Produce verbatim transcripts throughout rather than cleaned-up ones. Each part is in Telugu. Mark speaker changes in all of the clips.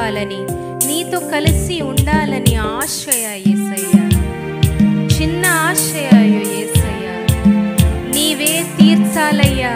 Speaker 1: కావాలని, నీతో కలిసి ఉండాలని ఆశయ యేసయ్యా. చిన్న ఆశయ యేసయ్యా, నీవే తీర్చాలయ్యా.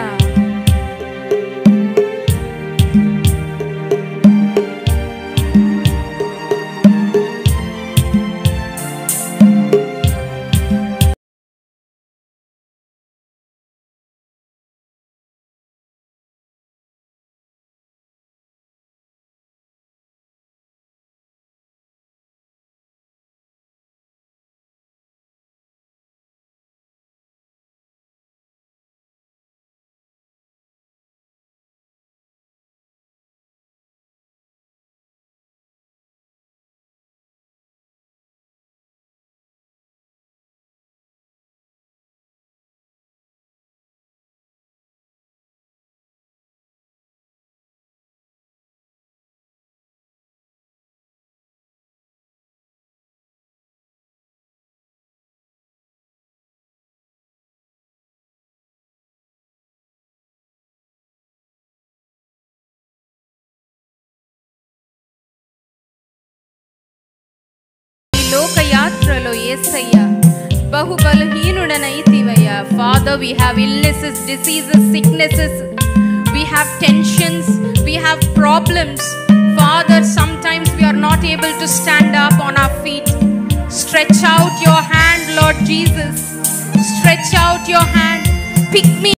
Speaker 1: లోకయాత్రలో యేసయ్యా బహు బలహీనుడనైతివయ్యా. Father, we have illnesses, diseases, sicknesses, we have tensions, we have problems. Father, sometimes we are not able to stand up on our feet. Stretch out your hand, Lord Jesus. Stretch out your hand. Pick me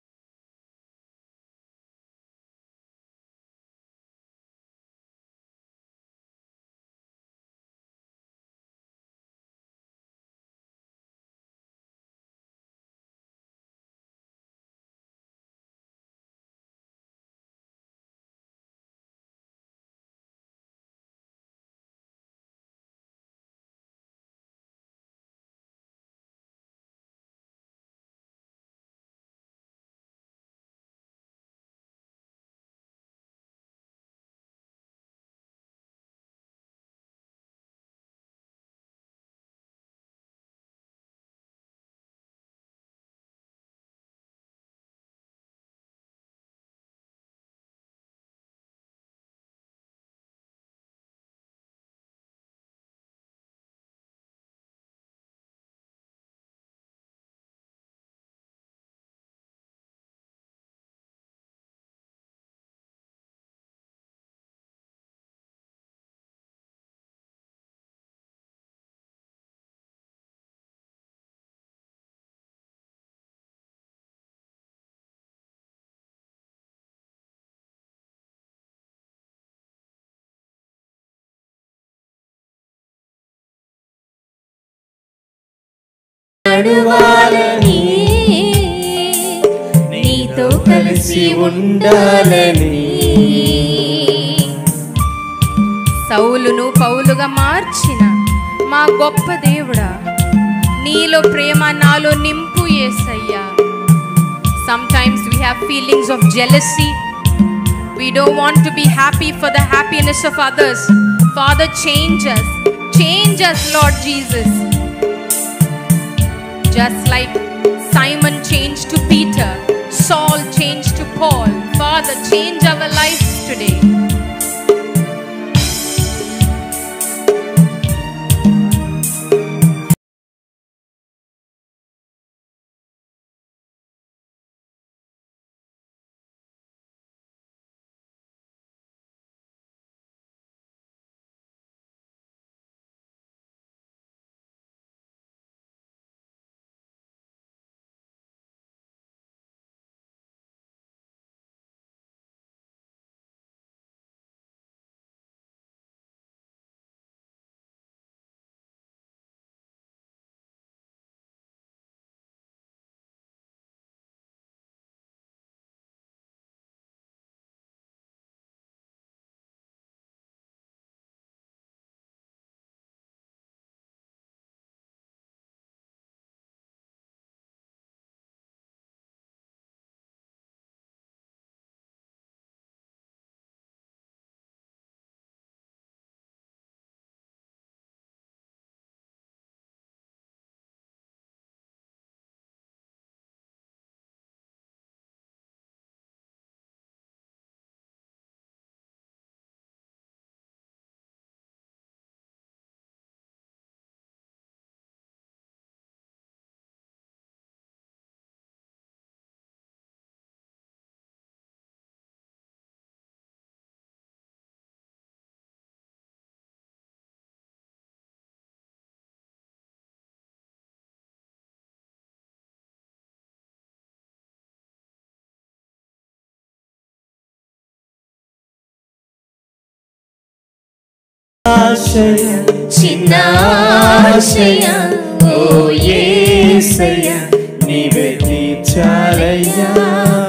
Speaker 1: నడువాలని, నీతో కలిసి ఉండాలని. సౌలును పౌలుగా మార్చిన మా గొప్ప దేవుడా, నీలో ప్రేమ నాలో నింపు యేసయ్యా. Sometimes we have feelings of jealousy. We don't want to be happy for the happiness of others. Father, change us. Change us, Lord Jesus. Just like Simon changed to Peter, Saul changed to Paul. Father, change our lives today.
Speaker 2: ఆశయ చిన్న ఆశయ ఓ యేసయ్యా నీవే తీర్చాలయ్యా